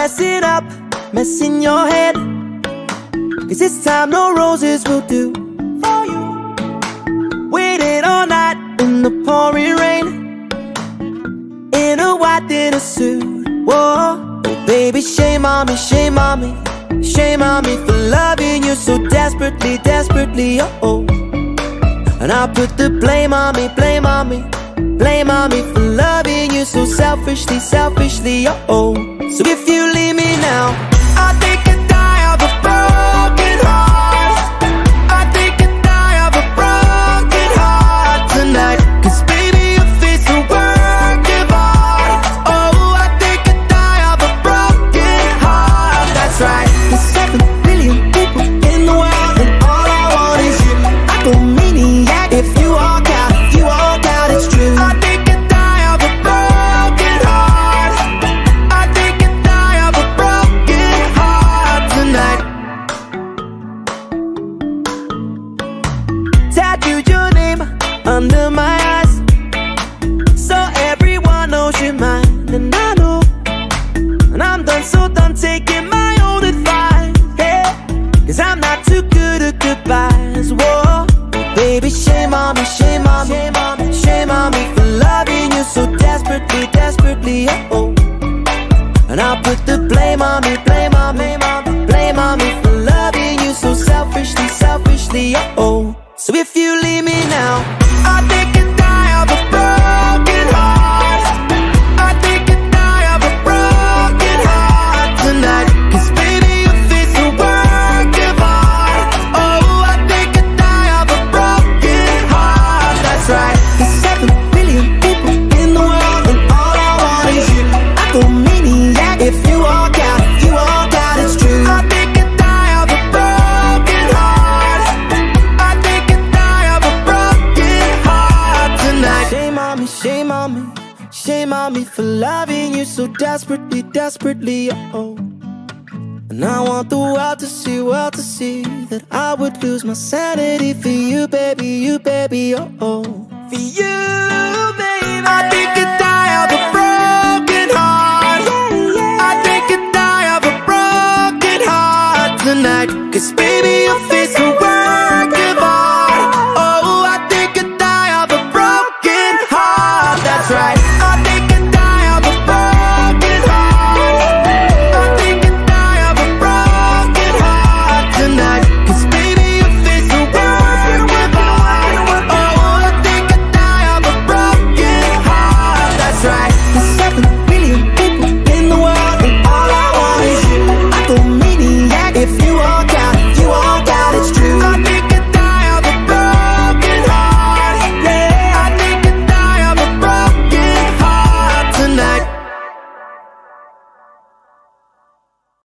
messing up, messing your head. 'Cause this time no roses will do for you. Waited all night in the pouring rain, in a white dinner suit. Whoa, baby, shame on me, shame on me, shame on me for loving you so desperately, desperately, oh. And I'll put the blame on me, blame on me, blame on me for loving you so selfishly, selfishly, oh. So if you leave me now, I think I die of a broken heart. I think I die of a broken heart tonight. 'Cause baby, your face a work of art. Oh, I think I die of a broken heart. That's right. There's 7 billion people in the world, and all I want is you. I go maniac if you walk out, if you walk out, it's true. I think I die of a broken heart. I think I die of a broken heart tonight. Tattooed your name under my eyes, so everyone knows you're mine. And I know, and I'm done, so done taking my own advice, hey. 'Cause I'm not too good at goodbyes, whoa. Baby, shame on me, shame on me, shame on me for loving you so desperately, desperately, oh. And I'll put the blame on me, blame on me, blame on me for loving you so selfishly, selfishly, oh. So if you leave me now, I think I die of a broken heart. I think I die of a broken heart tonight. 'Cause baby, your face a work of art. Oh, I think I die of a broken heart. That's right. There's 7 billion people in the world, and all I want is you. I go maniac if you walk out, if you walk out, it's true. I think I die of a broken heart. I think I die of a broken heart tonight. Shame on me, shame on me, shame on me for loving you so desperately, desperately, oh. And I want the world to see that I would lose my sanity for you, baby, oh, oh. For you,